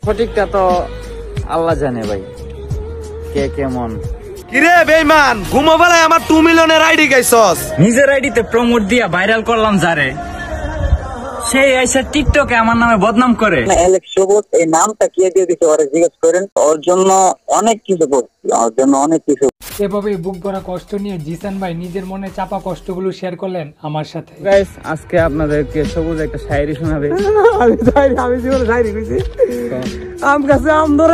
সঠিকটা তো আল্লাহ জানে ভাই, কে কেমন। কিরে বেঈমান, ঘুমোবেলায় আমার 2 মিলিয়নের আইডি গাইছস। নিজের আইডিতে প্রমোট দিয়া ভাইরাল করলাম যারে, সেই আইসা টিকটকে আমার নামে বদনাম করে। অ্যালেক্স সবুজ এই নামটা কে দিয়ে দিতে ওরা জিজ্ঞেস করেন। ওর জন্য অনেক কিছু করছি, ওর জন্য অনেক কিছু। এভাবে বুক ভরা কষ্ট নিয়ে জিসান ভাই নিজের মনে চাপা কষ্টগুলো শেয়ার করলেন আমার সাথে। গাইস, আজকে আপনাদেরকে সবুজ একটা শায়রি শোনাবে। আমি জীবনে শায়রি কইছি, আম গাছে আম ধরে।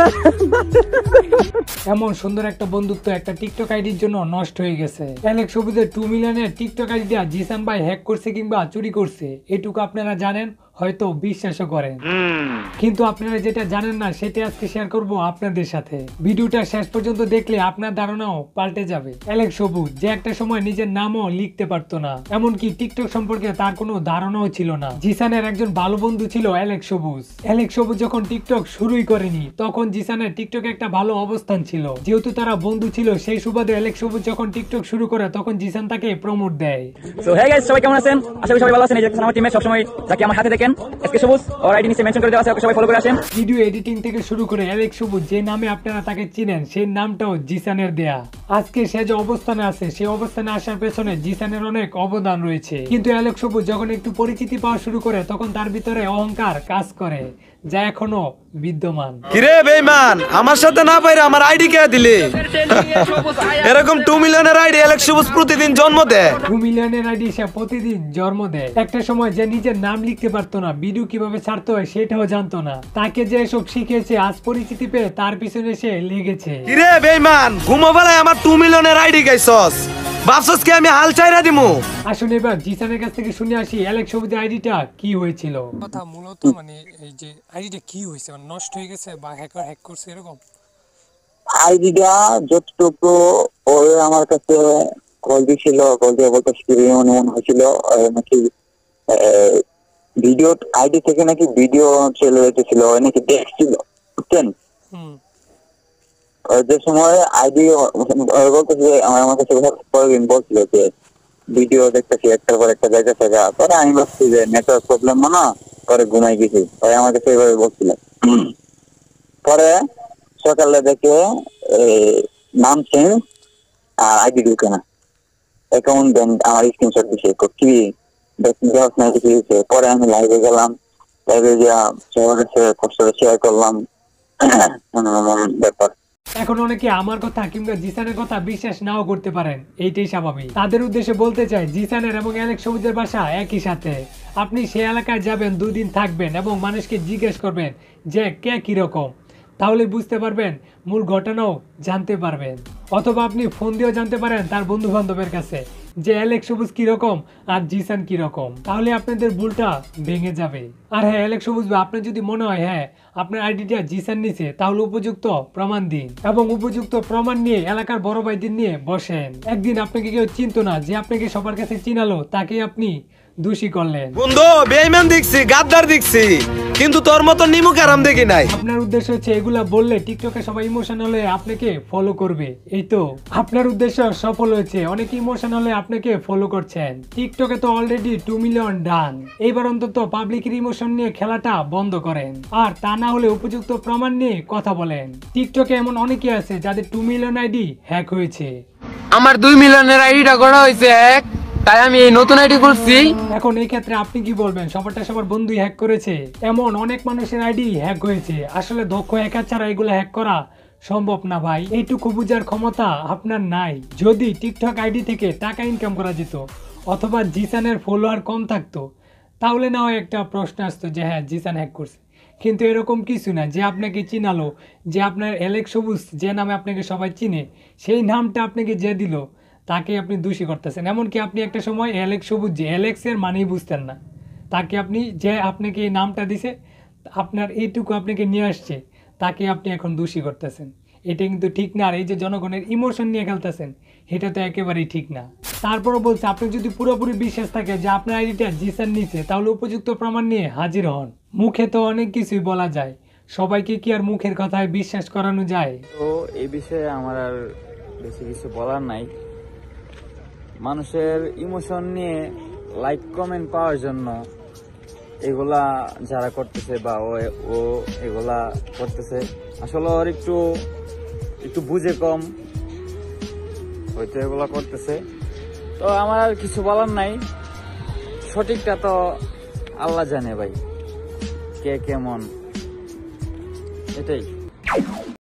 এমন সুন্দর একটা বন্ধুত্ব একটা টিকটক আইডির জন্য নষ্ট হয়ে গেছে। অ্যালেক্স সবুজের 2 মিলিয়নের টিকটক আইডিটা জিসান ভাই হ্যাক করছে কিংবা চুরি করছে, এটুকু আপনারা জানেন, হয়তো বিশ্বাসও করেন, কিন্তু আপনারা যেটা জানেন না সেটা আজকে শেয়ার করব আপনাদের সাথে। ভিডিওটা শেষ পর্যন্ত দেখলে আপনার ধারণাও পাল্টে যাবে। অ্যালেক্স সবুজ যে একটা সময় নিজের নামও লিখতে পারতো না, এমনকি টিকটক সম্পর্কে তার কোনো ধারণাও ছিল না। জিসানের একজন ভালো বন্ধু ছিল অ্যালেক্স সবুজ। অ্যালেক্স সবুজ যখন টিকটক শুরুই করেনি তখন জিসানের টিকটকে একটা ভালো অবস্থান ছিল। যেহেতু তারা বন্ধু ছিল সেই সুবাদে অ্যালেক্স সবুজ যখন টিকটক শুরু করে তখন জিসান তাকে প্রমোট দেয়। সো হে গাইস, সবাই কেমন আছেন? আশা করি সবাই ভালো আছেন। এই যে আমার টিমে সবসময় যাকে আমার হাতে দেখেন এসকে সবুজ, ওর আইডি নিচে মেনশন করে দেওয়া আছে, ওকে সবাই ফলো করে আসেন। ভিডিও এডিটিং থেকে শুরু করে অ্যালেক্স সবুজ যে নামে আপনারা তাকে চিনেন সেই নামটাও জিসানের দেয়া। আজকে সে যে অবস্থানে আছে সেই অবস্থানে আসার পেছনে জিসানের অনেক অবদান রয়েছে। কিন্তু অ্যালেক্স সবুজ যখন একটু পরিচিতি পাওয়া শুরু করে তখন তার ভিতরে অহংকার কাজ করে, যা এখনো বিদ্যমান। কিরে বেঈমান, আমার সাথে না পাইরে আমার আইডি কে দিলি? এরকম 2 মিলিয়নের আইডি অ্যালেক্স সবুজ প্রতিদিন জন্ম দেয়। 2 মিলিয়নের আইডি সে প্রতিদিন জন্ম দেয়। একটা সময় যে নিজের নাম লিখতে পারতো না, ভিডিও কিভাবে ছাড়তে হয় সেটাও জানতো না, তাকে যে সব শিখেছে আজ পরিচিতি পেয়ে তার পিছনে সে লেগেছে। কিরে বেঈমান, ঘুমোবেলায় আমার 2 মিলিয়নের আইডি গাইছস, ভাবছস কি আমি হাল চাইরা দিমু? আসুন এবার জিসানের কাছ থেকে শুনে আসি অ্যালেক্স সবুজের আইডিটা কি হয়েছিল। কথা মূলত মানে এই যে আইডিটা কি হয়েছে, মানে নষ্ট হয়ে গেছে বা হ্যাকার হ্যাক করছে এরকম? আইডিটা যতটুকু ওর আমার কাছে কল দিয়েছিল, কল দিয়ে বলতে মনে হয়েছিল নাকি ভিডিও আইডি থেকে নাকি ভিডিও চলে যেতেছিল, নাকি দেখছিল, বুঝছেন? যে সময় আইডি বলতেছে আমার কাছে পরের বলছিল যে ভিডিও দেখতেছি একটার পর একটা যাইতেছে, পরে আমি ভাবছি যে নেটওয়ার্ক প্রবলেম না, পরে ঘুমাই গেছি, পরে আমার কাছে এইভাবে বলছিল। পরে সকালে দেখে নাম চেঞ্জ আর আইডি ঢুকে না, অ্যাকাউন্ট ব্যাংক আমার স্ক্রিনশট দিছে, কি দেখতে। পরে আমি লাইভে গেলাম, লাইভে গিয়া সবার কাছে কষ্টটা শেয়ার করলাম ব্যাপার। এখন অনেকে আমার কথা কিংবা জিসানের কথা বিশ্বাস নাও করতে পারেন, এইটাই স্বাভাবিক। তাদের উদ্দেশ্যে বলতে চাই জিসানের এবং অ্যালেক্স সবুজের বাসা একই সাথে। আপনি সেই এলাকায় যাবেন, 2 দিন থাকবেন এবং মানুষকে জিজ্ঞেস করবেন যে কে কিরকম, তাহলে বুঝতে পারবেন, মূল ঘটনাও জানতে পারবেন। অথবা আপনি ফোন দিয়েও জানতে পারেন তার বন্ধু বান্ধবের কাছে যে অ্যালেক্স সবুজ কিরকম আর জিসান কিরকম, তাহলে আপনাদের ভুলটা ভেঙে যাবে। আর হ্যাঁ, অ্যালেক্স সবুজ ভাই, আপনার যদি মনে হয় হ্যাঁ আপনার আইডিটা জিসান নিছে, তাহলে উপযুক্ত প্রমাণ দিন এবং উপযুক্ত প্রমাণ নিয়ে এলাকার বড় ভাইদের নিয়ে বসেন। একদিন আপনাকে কেউ চিনতো না, যে আপনাকে সবার কাছে চিনালো তাকে আপনি দোষী করলেন। বন্ধু বেঈমান দেখছি, গাদ্দার দেখছি, কিন্তু তোর মতো নিমুখ আরাম দেখি নাই। আপনার উদ্দেশ্য হচ্ছে এগুলা বললে টিকটকে সবাই ইমোশনাল হয়ে আপনাকে ফলো করবে, এই তো আপনার উদ্দেশ্য সফল হয়েছে, অনেক ইমোশনাল হয়ে আপনাকে ফলো করছেন। টিকটকে তো অলরেডি 2 মিলিয়ন ডান। এইবার অন্তত পাবলিকের ইমোশন নিয়ে খেলাটা বন্ধ করেন, আর তা না হলে উপযুক্ত প্রমাণ নিয়ে কথা বলেন। টিকটকে এমন অনেকে আছে যাদের 2 মিলিয়ন আইডি হ্যাক হয়েছে। আমার 2 মিলিয়নের আইডিটা করা হয়েছে হ্যাক, তাই আমি এই নতুন আইডি করছি। এখন এই ক্ষেত্রে আপনি কি বলবেন? সবার বন্ধুই হ্যাক করেছে, এমন অনেক মানুষের আইডি হ্যাক হয়েছে। আসলে দক্ষ হ্যাকার ছাড়া এগুলো হ্যাক করা সম্ভব না ভাই, এইটুকু বুঝার ক্ষমতা আপনার নাই। যদি টিকটক আইডি থেকে টাকা ইনকাম করা যেত অথবা জিসানের ফলোয়ার কম থাকতো, তাহলে না হয় একটা প্রশ্ন আসতো যে হ্যাঁ জিসান হ্যাক করছে, কিন্তু এরকম কিছু না। যে আপনাকে চিনালো, যে আপনার অ্যালেক্স সবুজ যে নামে আপনাকে সবাই চিনে, সেই নামটা আপনাকে যে দিল তাকে আপনি দোষী করতেছেন। এমনকি আপনি একটা সময় অ্যালেক্স সবুজ যে অ্যালেক্সের মানেই বুঝতেন না, তাকে আপনি যে আপনাকে এই নামটা দিছে, আপনার এইটুকু আপনাকে নিয়ে আসছে, তাকে আপনি এখন দোষী করতেছেন। এটা কিন্তু ঠিক না। আর এই যে জনগণের ইমোশন নিয়ে খেলতেছেন, এটা তো একেবারেই ঠিক না। তারপরও বলছে, আপনি যদি পুরোপুরি বিশ্বাস থাকে যে আপনার আইডিটা জিসান নিছে, তাহলে উপযুক্ত প্রমাণ নিয়ে হাজির হন। মুখে তো অনেক কিছুই বলা যায়, সবাইকে কি আর মুখের কথায় বিশ্বাস করানো যায়? তো এই বিষয়ে আমার আর বেশি কিছু বলার নাই। মানুষের ইমোশন নিয়ে লাইক কমেন্ট পাওয়ার জন্য এগুলা যারা করতেছে বা ও এগুলা করতেছে আসলে ওর একটু বুঝে কম হয়তো এগুলা করতেছে। তো আমার আর কিছু বলার নাই, সঠিকটা তো আল্লাহ জানে ভাই কে কেমন, এটাই।